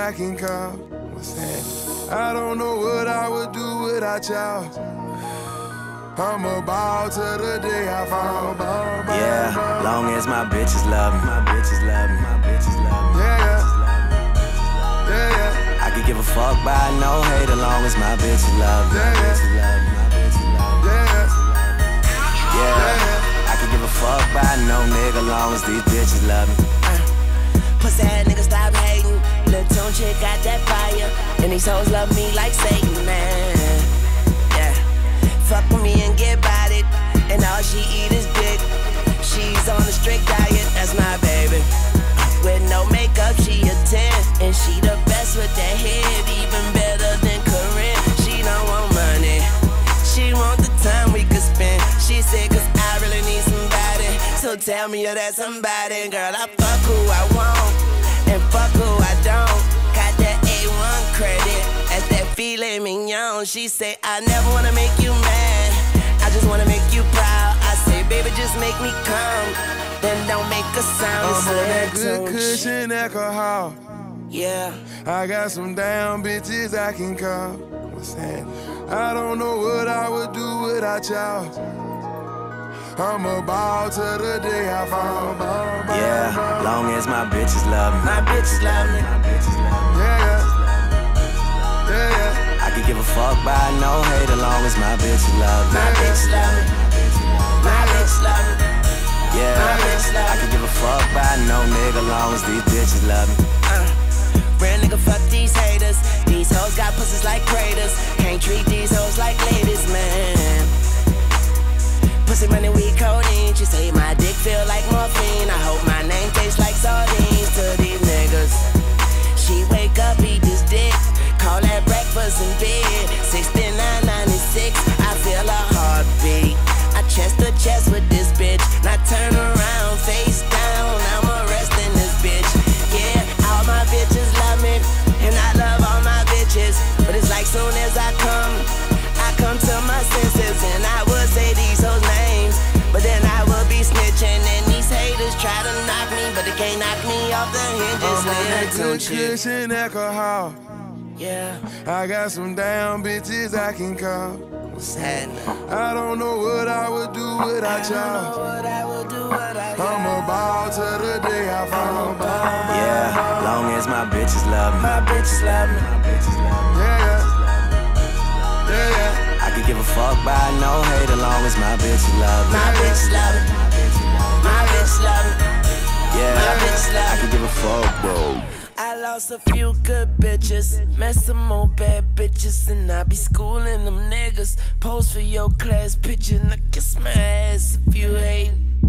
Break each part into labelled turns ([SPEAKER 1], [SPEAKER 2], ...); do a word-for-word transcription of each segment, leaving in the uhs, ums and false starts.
[SPEAKER 1] I can call. What's happening? I don't know what I would do without y'all. I'm about to the day I fall.
[SPEAKER 2] Yeah, long as my bitches love me, my bitches love me, my bitches love me.
[SPEAKER 1] Yeah, yeah, yeah.
[SPEAKER 2] I could give a fuck by no hate as long as my bitches love me, my bitches love me, my bitches love me.
[SPEAKER 1] Yeah,
[SPEAKER 2] yeah. I could give a fuck by no nigga as long as these bitches love me.
[SPEAKER 3] Pussy ass nigga, stop hating. Lil' Tune chick got that fire, and these hoes love me like Satan, man. Yeah, fuck with me and get about it, and all she eat is dick. She's on a strict diet, that's my baby. With no makeup, she a ten, and she the best with that head, even better than Corinne. She don't want money, she want the time we could spend. She said, cause I really need somebody, so tell me you're that somebody. Girl, I fuck who I want, and fuck who I don't. Got that A one credit, that's that filet mignon. She say, I never wanna make you mad, I just wanna make you proud. I say, baby, just make me come, then don't make a sound.
[SPEAKER 1] I'm on that good cushion alcohol.
[SPEAKER 3] Yeah,
[SPEAKER 1] I got some damn bitches I can call. What's happening? I don't know what I would do without y'all. I'm about to the day I fall.
[SPEAKER 2] Yeah, long as my bitches love me,
[SPEAKER 3] my bitches love me,
[SPEAKER 2] my bitches love me.
[SPEAKER 1] Yeah, yeah, yeah.
[SPEAKER 2] I could give a fuck by no hate as long as my bitches love me,
[SPEAKER 3] my bitches love me, my bitches love me.
[SPEAKER 2] Yeah,
[SPEAKER 3] my bitches love me.
[SPEAKER 2] I could give a fuck by no nigga as long as these bitches love me.
[SPEAKER 3] Uh, real nigga, fuck these haters. These hoes got pussies like craters. Can't treat these hoes like ladies, man. Pussy money, we codeine. She say my dick feel like morphine. I hope my name tastes like sardines to these niggas. She wake up, eat this dick, call that breakfast in bed. sixty-nine ninety-six, I feel a heartbeat. I chest to chest with this bitch. Now turn around, face down, I'm arresting this bitch. Yeah, all my bitches love me, and I love all my bitches. But it's like soon as I come, I come to my senses, and I would say these hoes names, but then I would be snitching, and these haters try to knock me, but they can't knock me off the hinges.
[SPEAKER 1] I'm on that good cushion alcohol.
[SPEAKER 3] Yeah,
[SPEAKER 1] I got some damn bitches I can call.
[SPEAKER 3] what's happening?
[SPEAKER 1] I don't know what I would do without y'all.
[SPEAKER 3] What I would do, what I
[SPEAKER 1] I'm about to the day I fall.
[SPEAKER 2] Yeah, long as my bitches love me,
[SPEAKER 3] my bitches love me,
[SPEAKER 2] my bitches love me.
[SPEAKER 1] Yeah, yeah, yeah.
[SPEAKER 2] I could give a fuck by no hate as long as my bitches love me,
[SPEAKER 3] my bitches love me, my bitches love me.
[SPEAKER 2] Yeah,
[SPEAKER 3] my bitches love me.
[SPEAKER 2] I could give a fuck, bro.
[SPEAKER 3] I lost a few good bitches, met some more bad bitches, and I be schooling them niggas. Pose for your class picture, and I kiss my ass if you hate.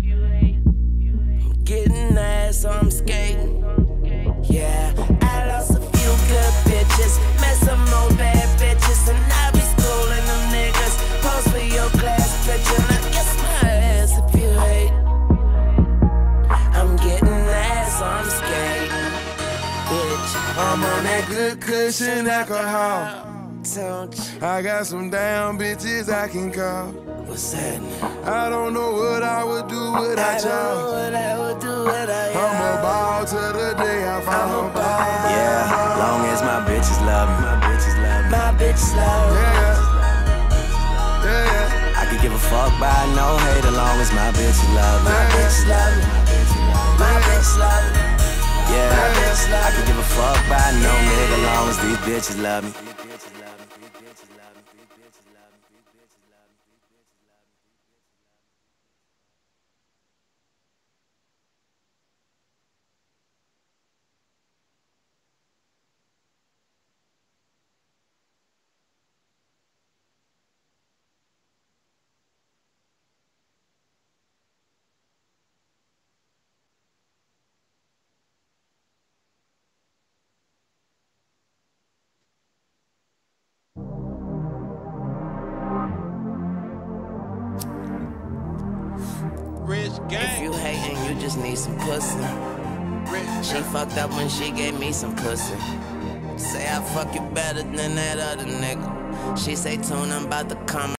[SPEAKER 3] I'm getting ass, so I'm skating. Yeah, I lost a few good bitches, met some more bad bitches, and I be schooling them niggas. Pose for your class picture, and I kiss my ass if you hate. I'm getting ass, so I'm skating.
[SPEAKER 1] I'm on that good cushion alcohol.
[SPEAKER 3] Don't you?
[SPEAKER 1] I got some damn bitches I can call.
[SPEAKER 3] What's happening?
[SPEAKER 1] I don't know what I would do
[SPEAKER 3] I
[SPEAKER 1] without
[SPEAKER 3] don't know
[SPEAKER 1] y'all.
[SPEAKER 3] what I would do without y'all.
[SPEAKER 1] I'm about to the day I fall.
[SPEAKER 2] Yeah, long as my bitches love me, my bitches love me.
[SPEAKER 3] My bitches love me.
[SPEAKER 1] Yeah, yeah, yeah.
[SPEAKER 2] I could give a fuck by no hate as long as my bitches love me,
[SPEAKER 3] My bitches love me. My bitches love me.
[SPEAKER 2] yeah. I could give a fuck by no nigga as long as these bitches love me.
[SPEAKER 3] If you hating, you just need some pussy. She fucked up when she gave me some pussy. Say I fuck you better than that other nigga. She say, Tune, I'm about to come.